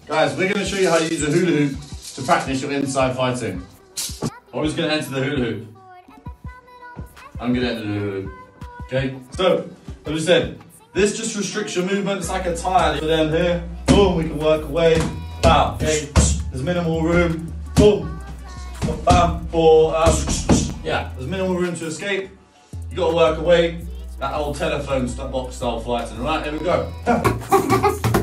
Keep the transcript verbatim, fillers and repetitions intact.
Guys, we're going to show you how to use a hula hoop to practice your inside fighting. Who's going to enter the hula hoop? I'm going to enter the hula hoop. Okay, so, as we said, this just restricts your movement. It's like a tire for them here. Boom, we can work away. Bam, okay, there's minimal room. Boom, bam, for, um, yeah, there's minimal room to escape. You got to work away. That old telephone box style fighting. Right, here we go.